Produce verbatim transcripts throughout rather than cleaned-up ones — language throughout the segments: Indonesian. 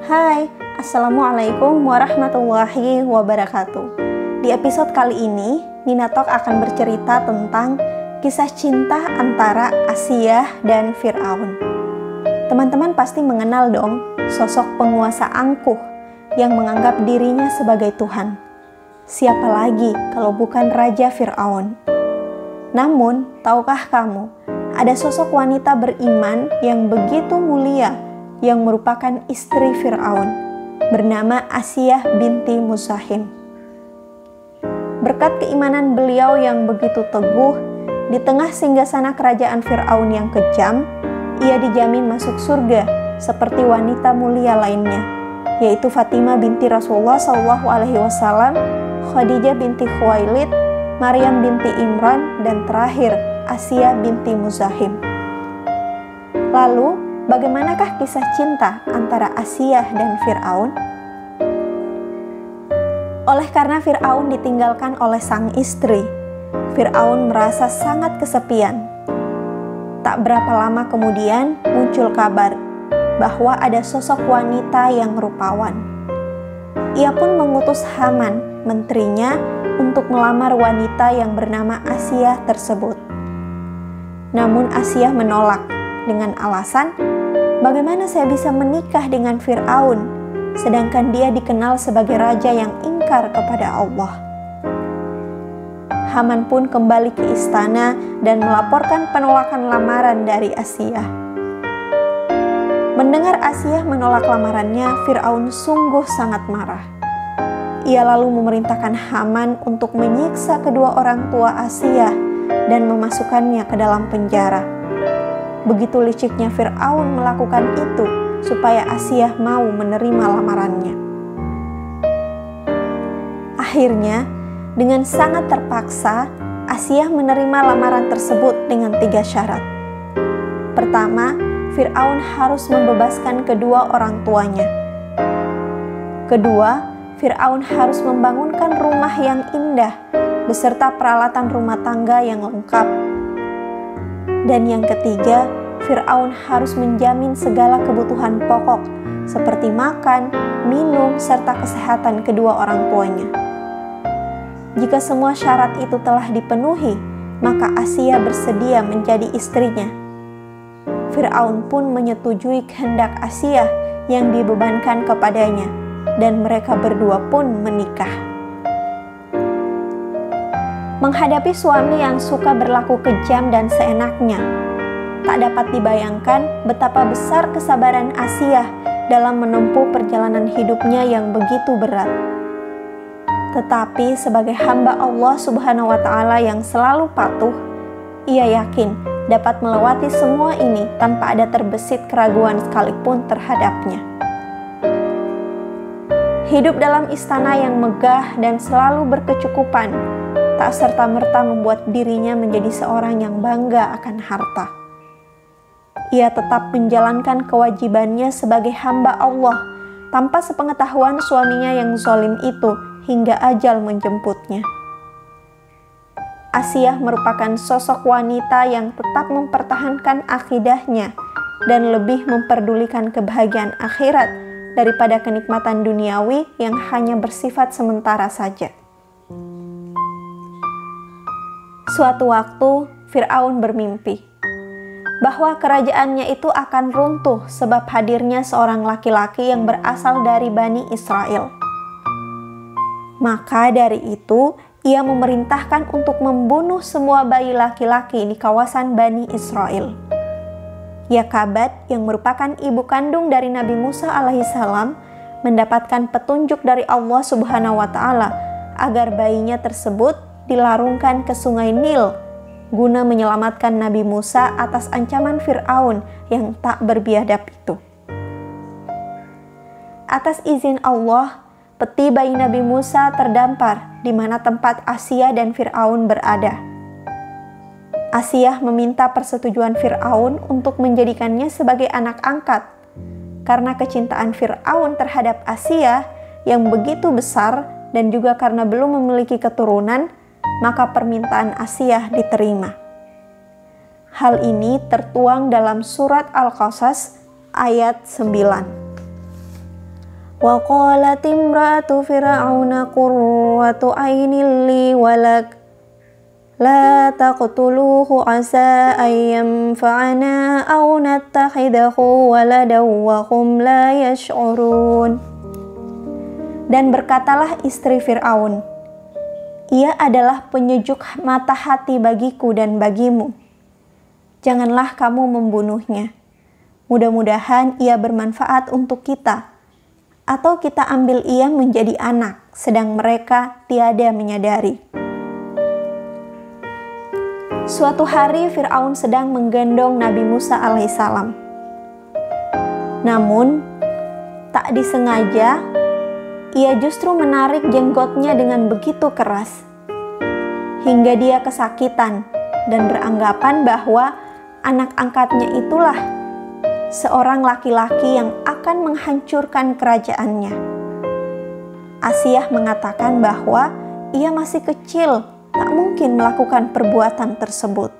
Hai, Assalamualaikum warahmatullahi wabarakatuh. Di episode kali ini, Nina Talk akan bercerita tentang kisah cinta antara Asiyah dan Fir'aun. Teman-teman pasti mengenal dong sosok penguasa angkuh yang menganggap dirinya sebagai Tuhan. Siapa lagi kalau bukan Raja Fir'aun? Namun, tahukah kamu, ada sosok wanita beriman yang begitu mulia yang merupakan istri Fir'aun, bernama Asiyah binti Muzahim. Berkat keimanan beliau yang begitu teguh, di tengah singgasana kerajaan Fir'aun yang kejam, ia dijamin masuk surga seperti wanita mulia lainnya, yaitu Fatimah binti Rasulullah shallallahu alaihi wasallam, Khadijah binti Khuwailid, Maryam binti Imran, dan terakhir Asiyah binti Muzahim. Lalu, bagaimanakah kisah cinta antara Asiyah dan Fir'aun? Oleh karena Fir'aun ditinggalkan oleh sang istri, Fir'aun merasa sangat kesepian. Tak berapa lama kemudian muncul kabar bahwa ada sosok wanita yang rupawan. Ia pun mengutus Haman, menterinya, untuk melamar wanita yang bernama Asiyah tersebut. Namun Asiyah menolak dengan alasan, bagaimana saya bisa menikah dengan Fir'aun, sedangkan dia dikenal sebagai raja yang ingkar kepada Allah. Haman pun kembali ke istana dan melaporkan penolakan lamaran dari Asiyah. Mendengar Asiyah menolak lamarannya, Fir'aun sungguh sangat marah. Ia lalu memerintahkan Haman untuk menyiksa kedua orang tua Asiyah dan memasukkannya ke dalam penjara. Begitu liciknya Fir'aun melakukan itu supaya Asiyah mau menerima lamarannya. Akhirnya, dengan sangat terpaksa, Asiyah menerima lamaran tersebut dengan tiga syarat. Pertama, Fir'aun harus membebaskan kedua orang tuanya. Kedua, Fir'aun harus membangunkan rumah yang indah beserta peralatan rumah tangga yang lengkap. Dan yang ketiga, Fir'aun harus menjamin segala kebutuhan pokok seperti makan, minum, serta kesehatan kedua orang tuanya. Jika semua syarat itu telah dipenuhi, maka Asiyah bersedia menjadi istrinya. Fir'aun pun menyetujui kehendak Asiyah yang dibebankan kepadanya, dan mereka berdua pun menikah. Menghadapi suami yang suka berlaku kejam dan seenaknya, tak dapat dibayangkan betapa besar kesabaran Asiyah dalam menempuh perjalanan hidupnya yang begitu berat. Tetapi sebagai hamba Allah Subhanahu wa Ta'ala yang selalu patuh, ia yakin dapat melewati semua ini tanpa ada terbesit keraguan sekalipun terhadapnya. Hidup dalam istana yang megah dan selalu berkecukupan tak serta-merta membuat dirinya menjadi seorang yang bangga akan harta. Ia tetap menjalankan kewajibannya sebagai hamba Allah tanpa sepengetahuan suaminya yang zalim itu hingga ajal menjemputnya. Asiyah merupakan sosok wanita yang tetap mempertahankan akidahnya dan lebih memperdulikan kebahagiaan akhirat daripada kenikmatan duniawi yang hanya bersifat sementara saja. Suatu waktu, Fir'aun bermimpi bahwa kerajaannya itu akan runtuh sebab hadirnya seorang laki-laki yang berasal dari Bani Israel. Maka dari itu, ia memerintahkan untuk membunuh semua bayi laki-laki di kawasan Bani Israel. Yakabat, yang merupakan ibu kandung dari Nabi Musa alaihissalam, mendapatkan petunjuk dari Allah Subhanahu wa Ta'ala agar bayinya tersebut dilarungkan ke sungai Nil guna menyelamatkan Nabi Musa atas ancaman Fir'aun yang tak berbiadab itu. Atas izin Allah, peti bayi Nabi Musa terdampar di mana tempat Asiyah dan Fir'aun berada. Asiyah meminta persetujuan Fir'aun untuk menjadikannya sebagai anak angkat. Karena kecintaan Fir'aun terhadap Asiyah yang begitu besar dan juga karena belum memiliki keturunan, maka permintaan Asiyah diterima. Hal ini tertuang dalam surat Al-Qasas ayat sembilan. Wa qalat imra'atu fir'auna qurratu 'ainin li walak la taqtuluhu 'asa an yanfa'ana aw nattakhidahu waladan wa hum la yash'urun. Dan berkatalah istri Fir'aun, ia adalah penyejuk mata hati bagiku dan bagimu. Janganlah kamu membunuhnya. Mudah-mudahan ia bermanfaat untuk kita. Atau kita ambil ia menjadi anak, sedang mereka tiada menyadari. Suatu hari Fir'aun sedang menggendong Nabi Musa alaihissalam. Namun, tak disengaja, ia justru menarik jenggotnya dengan begitu keras, hingga dia kesakitan dan beranggapan bahwa anak angkatnya itulah seorang laki-laki yang akan menghancurkan kerajaannya. Asyah mengatakan bahwa ia masih kecil, tak mungkin melakukan perbuatan tersebut.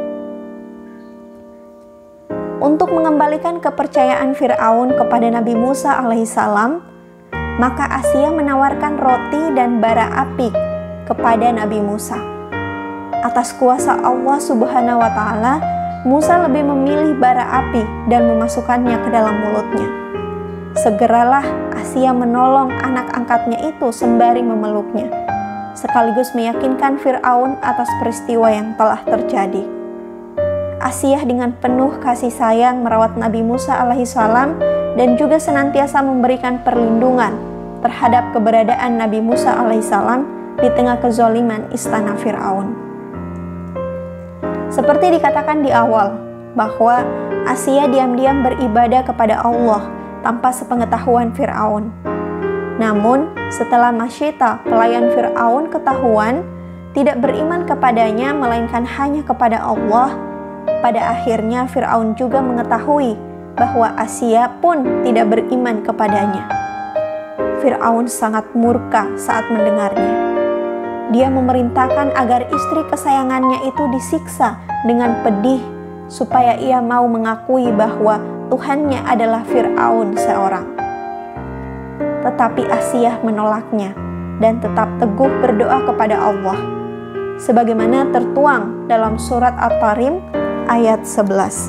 Untuk mengembalikan kepercayaan Fir'aun kepada Nabi Musa alaihissalam, maka Asyah menawarkan roti dan bara api kepada Nabi Musa. Atas kuasa Allah Subhanahu wa Ta'ala, Musa lebih memilih bara api dan memasukkannya ke dalam mulutnya. Segeralah Asyah menolong anak angkatnya itu sembari memeluknya, sekaligus meyakinkan Fir'aun atas peristiwa yang telah terjadi. Asyah dengan penuh kasih sayang merawat Nabi Musa alaihissalam dan juga senantiasa memberikan perlindungan terhadap keberadaan Nabi Musa alaihissalam di tengah kezaliman istana Fir'aun. Seperti dikatakan di awal, bahwa Asyah diam-diam beribadah kepada Allah tanpa sepengetahuan Fir'aun. Namun, setelah Masyita, pelayan Fir'aun, ketahuan tidak beriman kepadanya melainkan hanya kepada Allah, pada akhirnya Fir'aun juga mengetahui bahwa Asyah pun tidak beriman kepadanya. Fir'aun sangat murka saat mendengarnya. Dia memerintahkan agar istri kesayangannya itu disiksa dengan pedih supaya ia mau mengakui bahwa Tuhannya adalah Fir'aun seorang. Tetapi Asyah menolaknya dan tetap teguh berdoa kepada Allah, sebagaimana tertuang dalam surat At-Tarim ayat sebelas.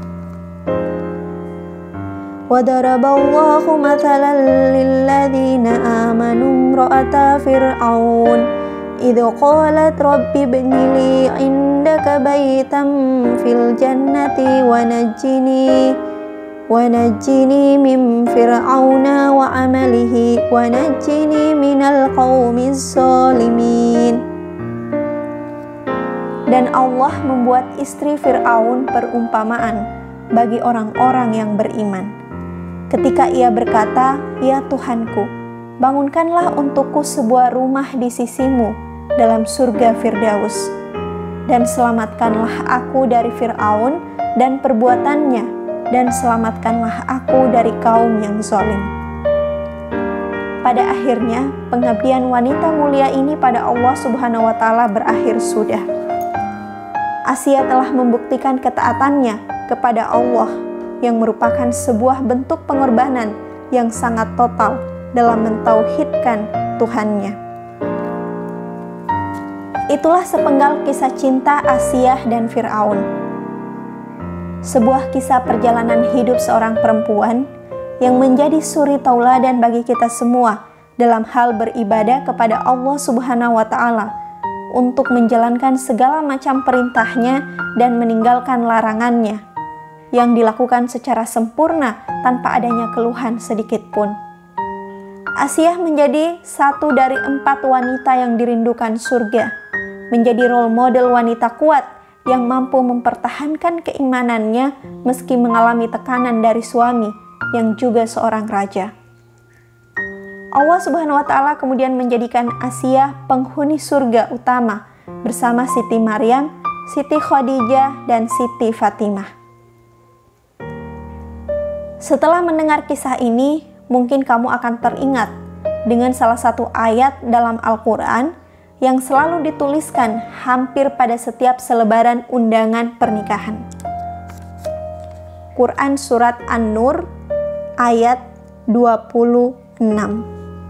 وَضَرَبَ اللَّهُ مَثَلًا لِلَّذِينَ آمَنُوا امْرَأَتَ فِرْعَوْنَ إِذْ قَالَتْ رَبِّ ابْنِ لِي عِندَكَ بَيْتًا فِي الْجَنَّةِ وَنَجِّنِي وَنَجِّنِي مِنْ فِرْعَوْنَ وَعَمَلِهِ وَنَجِّنِي مِنَ الْقَوْمِ الظَّالِمِينَ. Dan Allah membuat istri Fir'aun perumpamaan bagi orang-orang yang beriman. Ketika ia berkata, "Ya Tuhanku, bangunkanlah untukku sebuah rumah di sisimu dalam surga Firdaus, dan selamatkanlah aku dari Fir'aun dan perbuatannya, dan selamatkanlah aku dari kaum yang zalim." Pada akhirnya, pengabdian wanita mulia ini pada Allah Subhanahu wa Ta'ala berakhir sudah. Asyah telah membuktikan ketaatannya kepada Allah yang merupakan sebuah bentuk pengorbanan yang sangat total dalam mentauhidkan Tuhannya. Itulah sepenggal kisah cinta Asyah dan Fir'aun. Sebuah kisah perjalanan hidup seorang perempuan yang menjadi suri tauladan bagi kita semua dalam hal beribadah kepada Allah Subhanahu wa Ta'ala, untuk menjalankan segala macam perintahnya dan meninggalkan larangannya, yang dilakukan secara sempurna tanpa adanya keluhan sedikit pun. Asyah menjadi satu dari empat wanita yang dirindukan surga, menjadi role model wanita kuat yang mampu mempertahankan keimanannya meski mengalami tekanan dari suami yang juga seorang raja. Allah Subhanahu wa Ta'ala kemudian menjadikan Asyah penghuni surga utama bersama Siti Maryam, Siti Khadijah, dan Siti Fatimah. Setelah mendengar kisah ini, mungkin kamu akan teringat dengan salah satu ayat dalam Al-Quran yang selalu dituliskan hampir pada setiap selebaran undangan pernikahan. Quran Surat An-Nur ayat dua puluh enam.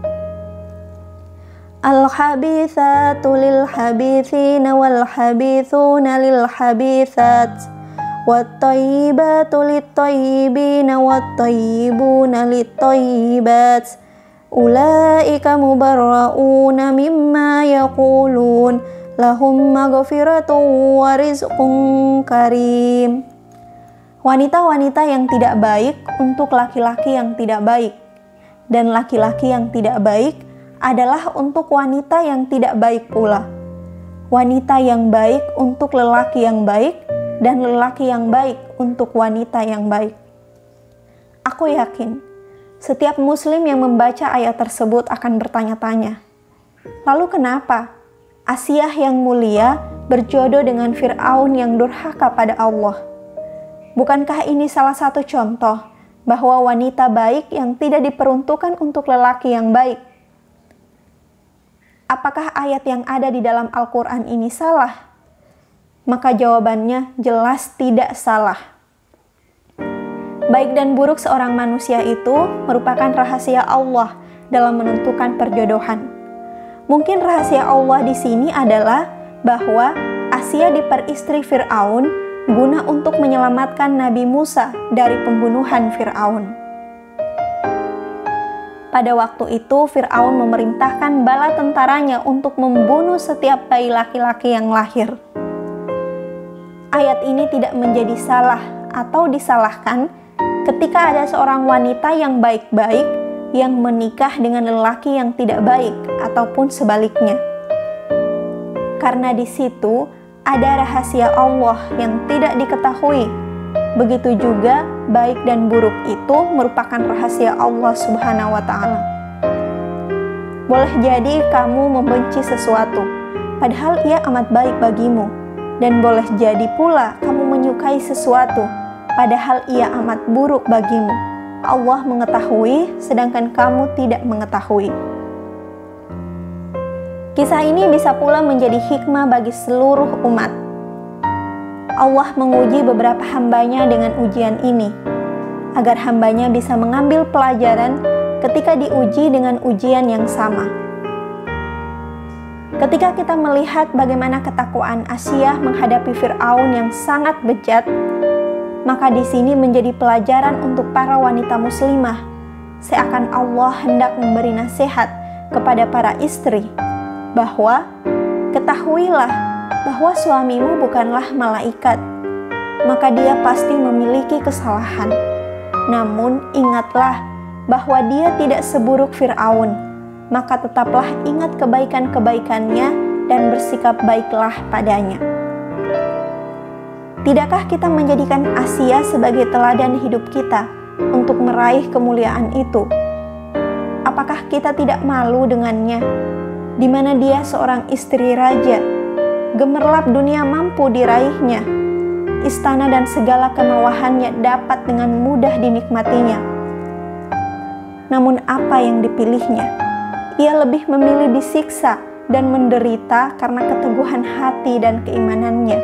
Al-habithatu lil-habithina wal-habithuna lil-habithat wat-tayyibatu lit-tayyibina wat-tayyibuna lit-tayyibat ulaika mubarra'una mimma yaqulun lahum maghfiratun wa rizqun karim. Wanita-wanita yang tidak baik untuk laki-laki yang tidak baik, dan laki-laki yang tidak baik adalah untuk wanita yang tidak baik pula. Wanita yang baik untuk lelaki yang baik, dan lelaki yang baik untuk wanita yang baik. Aku yakin, setiap muslim yang membaca ayat tersebut akan bertanya-tanya, lalu kenapa Asiyah yang mulia berjodoh dengan Fir'aun yang durhaka pada Allah? Bukankah ini salah satu contoh bahwa wanita baik yang tidak diperuntukkan untuk lelaki yang baik? Apakah ayat yang ada di dalam Al-Quran ini salah? Maka jawabannya jelas tidak salah. Baik dan buruk seorang manusia itu merupakan rahasia Allah dalam menentukan perjodohan. Mungkin rahasia Allah di sini adalah bahwa Asiyah diperistri Fir'aun guna untuk menyelamatkan Nabi Musa dari pembunuhan Fir'aun. Pada waktu itu Fir'aun memerintahkan bala tentaranya untuk membunuh setiap bayi laki-laki yang lahir. Ayat ini tidak menjadi salah atau disalahkan ketika ada seorang wanita yang baik-baik yang menikah dengan lelaki yang tidak baik ataupun sebaliknya. Karena di situ ada rahasia Allah yang tidak diketahui. Begitu juga baik dan buruk itu merupakan rahasia Allah Subhanahu wa Ta'ala. Boleh jadi kamu membenci sesuatu, padahal ia amat baik bagimu, dan boleh jadi pula kamu menyukai sesuatu, padahal ia amat buruk bagimu. Allah mengetahui, sedangkan kamu tidak mengetahui. Kisah ini bisa pula menjadi hikmah bagi seluruh umat. Allah menguji beberapa hambanya dengan ujian ini, agar hambanya bisa mengambil pelajaran ketika diuji dengan ujian yang sama. Ketika kita melihat bagaimana ketakwaan Asiyah menghadapi Fir'aun yang sangat bejat, maka di sini menjadi pelajaran untuk para wanita muslimah, seakan Allah hendak memberi nasihat kepada para istri, bahwa ketahuilah bahwa suamimu bukanlah malaikat, maka dia pasti memiliki kesalahan. Namun ingatlah bahwa dia tidak seburuk Fir'aun, maka tetaplah ingat kebaikan-kebaikannya dan bersikap baiklah padanya. Tidakkah kita menjadikan Asiyah sebagai teladan hidup kita untuk meraih kemuliaan itu? Apakah kita tidak malu dengannya, di mana dia seorang istri raja, gemerlap dunia mampu diraihnya, istana dan segala kemewahannya dapat dengan mudah dinikmatinya. Namun apa yang dipilihnya? Ia lebih memilih disiksa dan menderita karena keteguhan hati dan keimanannya.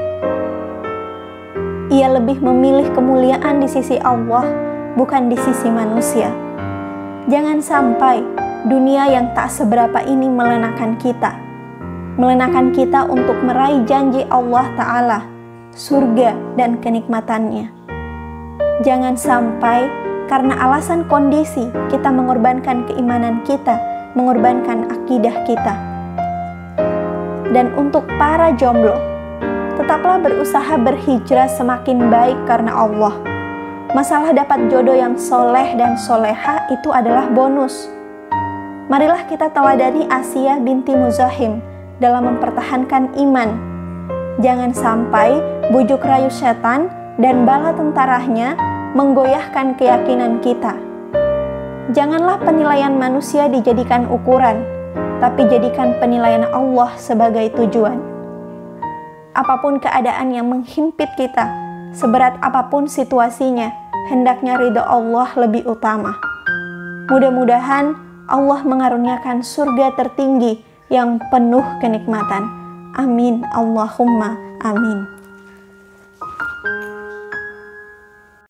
Ia lebih memilih kemuliaan di sisi Allah, bukan di sisi manusia. Jangan sampai dunia yang tak seberapa ini melenakan kita, melenakan kita untuk meraih janji Allah Ta'ala, surga dan kenikmatannya. Jangan sampai karena alasan kondisi kita mengorbankan keimanan kita, mengorbankan akidah kita. Dan untuk para jomblo, tetaplah berusaha berhijrah semakin baik karena Allah. Masalah dapat jodoh yang soleh dan soleha itu adalah bonus. Marilah kita teladani Asiyah binti Muzahim dalam mempertahankan iman. Jangan sampai bujuk rayu setan dan bala tentaranya menggoyahkan keyakinan kita. Janganlah penilaian manusia dijadikan ukuran, tapi jadikan penilaian Allah sebagai tujuan. Apapun keadaan yang menghimpit kita, seberat apapun situasinya, hendaknya ridho Allah lebih utama. Mudah-mudahan Allah mengaruniakan surga tertinggi yang penuh kenikmatan. Amin. Allahumma amin.